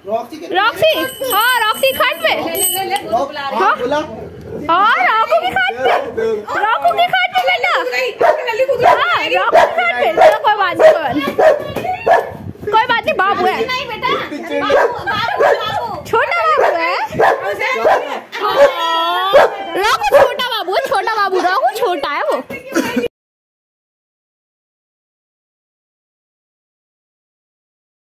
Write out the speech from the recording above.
Roxy, हाँ Roxy खाट पे, हाँ रॉकू की खाट पे, रॉकू की खाट पे बेटा, हाँ रॉकू की खाट पे। चलो कोई बात नहीं, कोई बात नहीं, बाबू है।